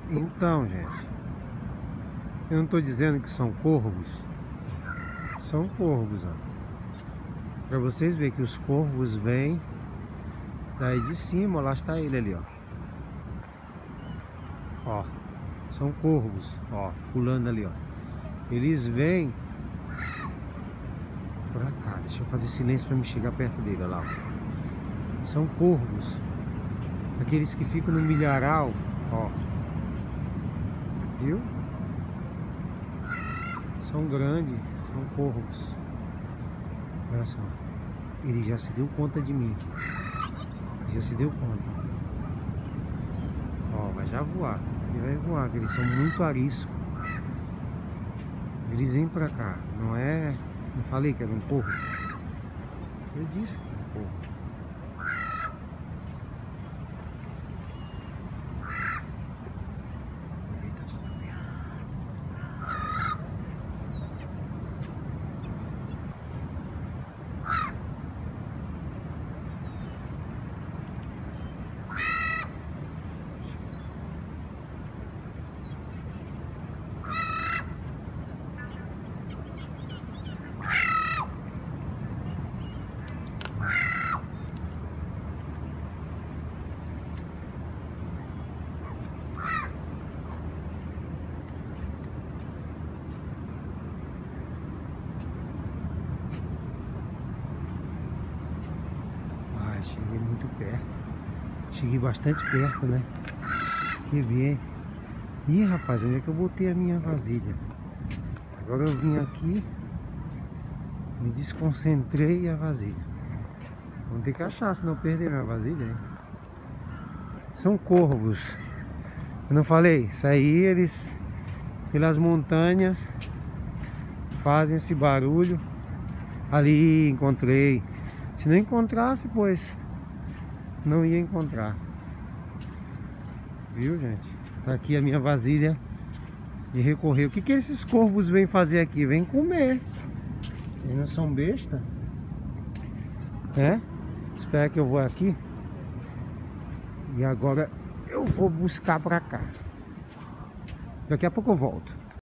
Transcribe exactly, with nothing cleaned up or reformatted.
Então, gente, eu não estou dizendo que são corvos. São corvos, ó. Para vocês verem que os corvos vêm daí de cima, ó, lá está ele ali, ó. Ó, são corvos, ó, pulando ali, ó. Eles vêm pra cá. Deixa eu fazer silêncio para me chegar perto dele, ó lá, ó. São corvos, aqueles que ficam no milharal, ó. Viu? São grandes, são corvos. Olha só, ele já se deu conta de mim. Já se deu conta. Ó, vai já voar. Ele vai voar, porque eles são muito ariscos. Eles vêm pra cá. Não é... Não falei que era um corvo? Eu disse que era um corvo. Cheguei muito perto. Cheguei bastante perto, né? Que bem. Ih, rapaz, onde é que eu botei a minha vasilha? Agora eu vim aqui, me desconcentrei e a vasilha. Vou ter que achar, senão eu perder minha vasilha, hein? São corvos. Eu não falei? Isso aí, eles pelas montanhas fazem esse barulho. Ali encontrei. Se não encontrasse, pois não ia encontrar. Viu, gente? Tá aqui a minha vasilha de recorrer. O que que esses corvos vêm fazer aqui? Vêm comer. Eles não são besta, né? Espera que eu vou aqui. E agora eu vou buscar pra cá. Daqui a pouco eu volto.